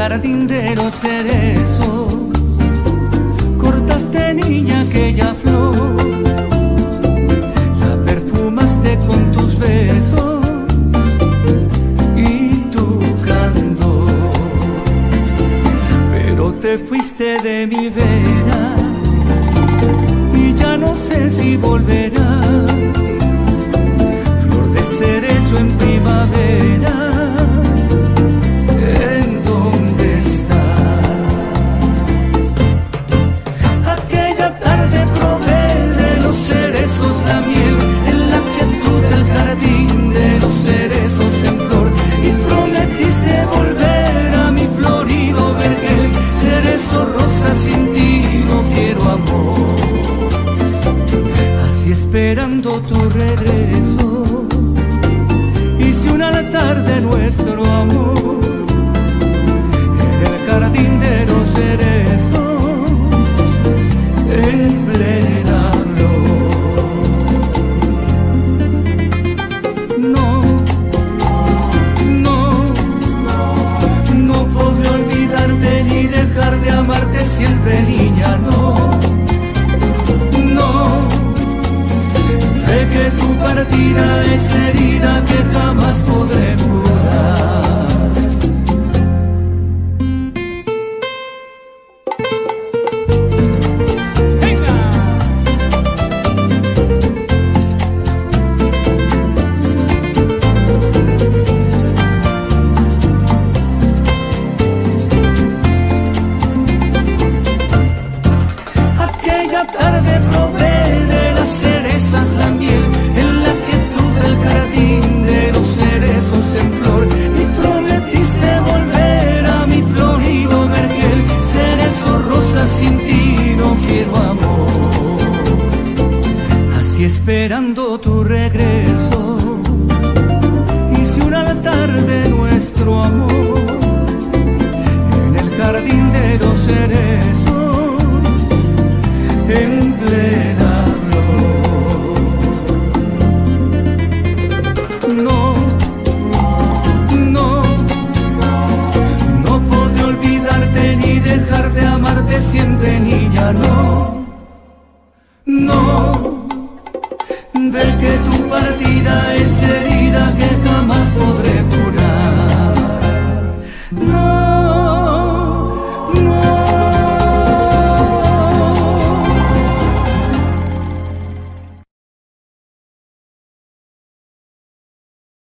jardín de los cerezos cortaste, niña, aquella flor, la perfumaste con tus besos y tu candor, pero te fuiste de mi vera y ya no sé si volverás. Flor de cerezo en primavera, ¿en dónde estás? Aquella tarde probé de los cerezos la miel, en la quietud del jardín de los cerezos en flor, y prometiste volver a mi florido vergel. Cerezo rosa, sin ti no quiero amor, así esperando tu regreso. Hice un altar de nuestro amor en el jardín de los cerezos en plena flor. No, no, no podré olvidarte ni dejar de amarte siempre, niña, no, no. Sé que tu partida es herida que jamás podré curar. ¡Venga! Aquella tarde probé de las cerezas la miel, en la quietud del jardín de los cerezos en flor, y prometiste volver a mi florido vergel. Cerezo rosa, sin ti no quiero amor, así esperando tu regreso. Hice un altar de nuestro amor en el jardín de los cerezos en plena